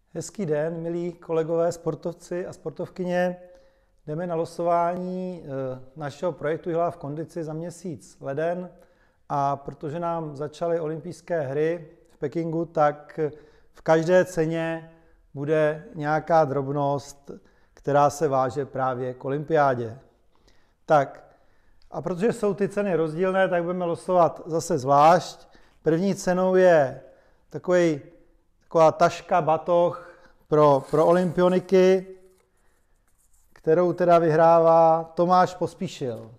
Hezký den, milí kolegové, sportovci a sportovkyně. Jdeme na losování našeho projektu Jihlavy v kondici za měsíc leden. A protože nám začaly olympijské hry v Pekingu, tak v každé ceně bude nějaká drobnost, která se váže právě k olympiádě. Tak, a protože jsou ty ceny rozdílné, tak budeme losovat zase zvlášť. První cenou je taková taška, batoh pro olympioniky, kterou teda vyhrává Tomáš Pospíšil.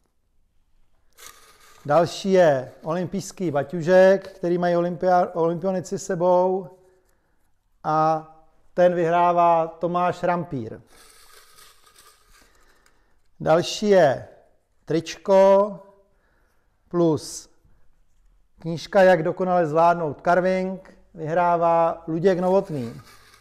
Další je olympijský baťužek, který mají olympionici sebou, a ten vyhrává Tomáš Rampír. Další je tričko plus knížka Jak dokonale zvládnout carving, vyhrává Luděk Novotný.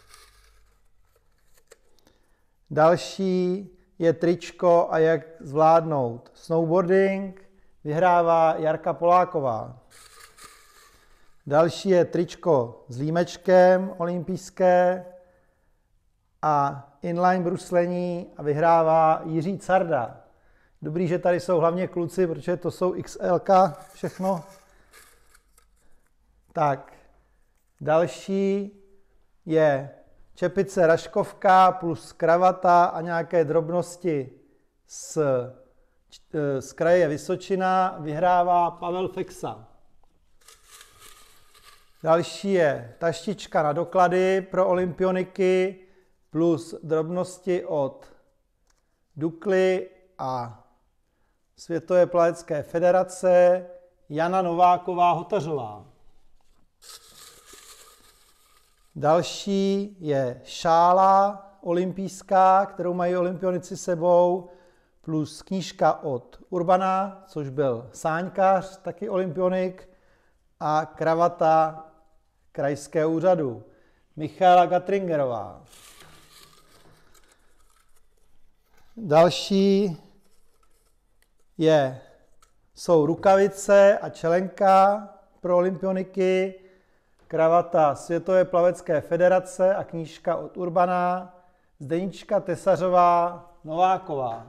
Další je tričko A jak zvládnout snowboarding, vyhrává Jarka Poláková. Další je tričko s límečkem olympijské a inline bruslení a vyhrává Jiří Carda. Dobrý, že tady jsou hlavně kluci, protože to jsou XLK všechno. Tak, další je čepice Raškovka plus kravata a nějaké drobnosti z kraje Vysočina, vyhrává Pavel Fexa. Další je taštička na doklady pro olympioniky plus drobnosti od Dukly a Světové plavecké federace, Jana Nováková Hotařová. Další je šála olympijská, kterou mají olympionici sebou, plus knížka od Urbana, což byl sáňkař, taky olympionik, a kravata krajského úřadu Michaela Gatringerová. Další jsou rukavice a čelenka pro olympioniky, kravata Světové plavecké federace a knížka od Urbana, Zdenička Tesařová Nováková.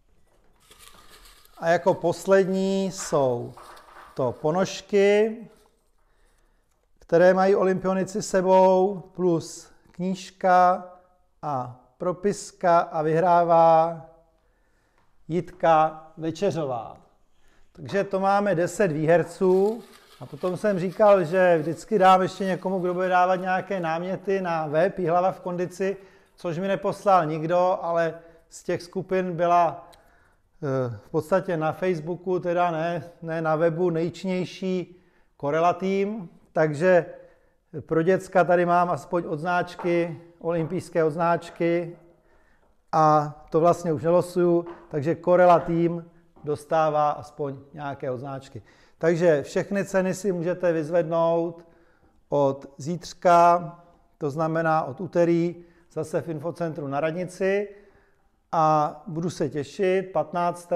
A jako poslední jsou to ponožky, které mají olympionici sebou, plus knížka a propiska a vyhrává Jitka Večeřová. Takže to máme 10 výherců. A potom jsem říkal, že vždycky dám ještě někomu, kdo bude dávat nějaké náměty na web Jihlava v kondici, což mi neposlal nikdo, ale z těch skupin byla v podstatě na Facebooku, teda ne na webu, nejčinnější Corela Team. Takže pro děcka tady mám aspoň odznáčky, olympijské odznáčky, a to vlastně už nelosuju, takže Corela Team dostává aspoň nějaké odznáčky. Takže všechny ceny si můžete vyzvednout od zítřka, to znamená od úterý, zase v infocentru na radnici, a budu se těšit. 15.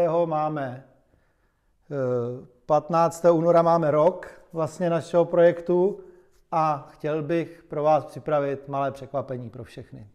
února máme rok vlastně našeho projektu a chtěl bych pro vás připravit malé překvapení pro všechny.